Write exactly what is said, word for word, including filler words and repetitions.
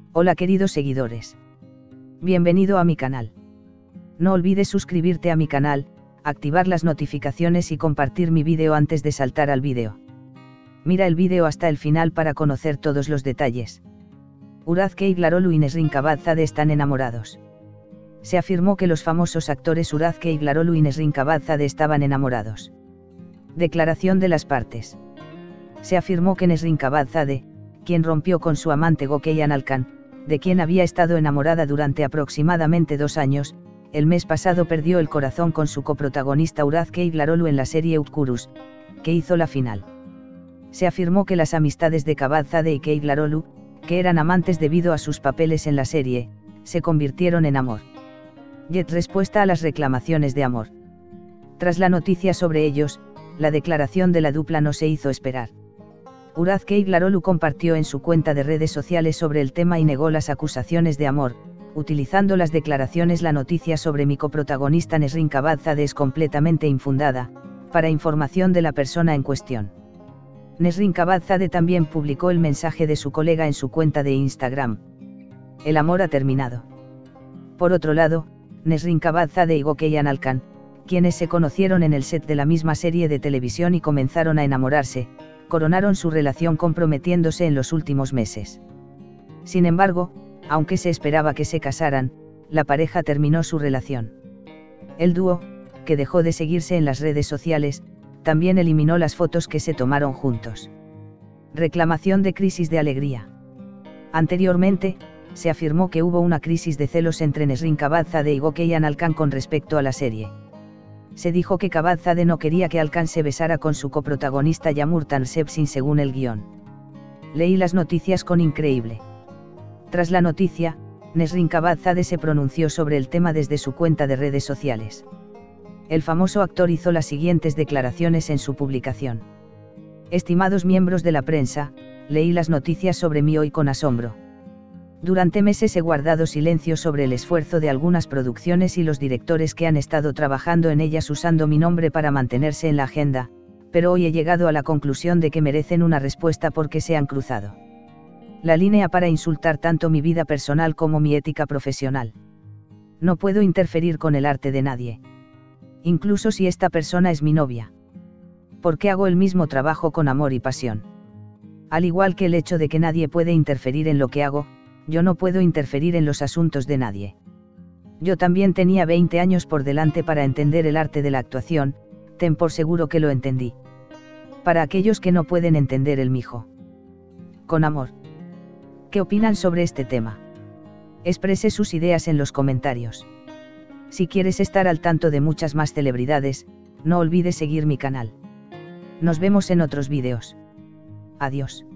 Hola queridos seguidores. Bienvenido a mi canal. No olvides suscribirte a mi canal, activar las notificaciones y compartir mi vídeo antes de saltar al vídeo. Mira el vídeo hasta el final para conocer todos los detalles. Uraz Keiglaraolu y Nesrin Kabadzade están enamorados. Se afirmó que los famosos actores Uraz Keiglaraolu y Nesrin Kabadzade estaban enamorados. Declaración de las partes. Se afirmó que Nesrin Kabadzade, quien rompió con su amante Gökhan Alkan, de quien había estado enamorada durante aproximadamente dos años, el mes pasado perdió el corazón con su coprotagonista Uraz Keiglaraolu en la serie Utkuruz, que hizo la final. Se afirmó que las amistades de Kabadzade y Keiglaraolu, que eran amantes debido a sus papeles en la serie, se convirtieron en amor. Yet respuesta a las reclamaciones de amor. Tras la noticia sobre ellos, la declaración de la dupla no se hizo esperar. Uraz Keiglaraolu compartió en su cuenta de redes sociales sobre el tema y negó las acusaciones de amor, utilizando las declaraciones: la noticia sobre mi coprotagonista Nesrin Kabadzade es completamente infundada, para información de la persona en cuestión. Nesrin Kabadzade también publicó el mensaje de su colega en su cuenta de Instagram. El amor ha terminado. Por otro lado, Nesrin Kabadzade y Gökhan Alkan, quienes se conocieron en el set de la misma serie de televisión y comenzaron a enamorarse, coronaron su relación comprometiéndose en los últimos meses. Sin embargo, aunque se esperaba que se casaran, la pareja terminó su relación. El dúo, que dejó de seguirse en las redes sociales, también eliminó las fotos que se tomaron juntos. Reclamación de crisis de alegría. Anteriormente, se afirmó que hubo una crisis de celos entre Nesrin Kabadzade y Gökhan Alkan con respecto a la serie. Se dijo que Kabadzade no quería que Alkan se besara con su coprotagonista Yağmur Tanseversin según el guión. Leí las noticias con increíble. Tras la noticia, Nesrin Kabadzade se pronunció sobre el tema desde su cuenta de redes sociales. El famoso actor hizo las siguientes declaraciones en su publicación. Estimados miembros de la prensa, leí las noticias sobre mí hoy con asombro. Durante meses he guardado silencio sobre el esfuerzo de algunas producciones y los directores que han estado trabajando en ellas usando mi nombre para mantenerse en la agenda, pero hoy he llegado a la conclusión de que merecen una respuesta porque se han cruzado la línea para insultar tanto mi vida personal como mi ética profesional. No puedo interferir con el arte de nadie. Incluso si esta persona es mi novia. Porque hago el mismo trabajo con amor y pasión. Al igual que el hecho de que nadie puede interferir en lo que hago, yo no puedo interferir en los asuntos de nadie. Yo también tenía veinte años por delante para entender el arte de la actuación, ten por seguro que lo entendí. Para aquellos que no pueden entender el mijo. Con amor. ¿Qué opinan sobre este tema? Exprese sus ideas en los comentarios. Si quieres estar al tanto de muchas más celebridades, no olvides seguir mi canal. Nos vemos en otros vídeos. Adiós.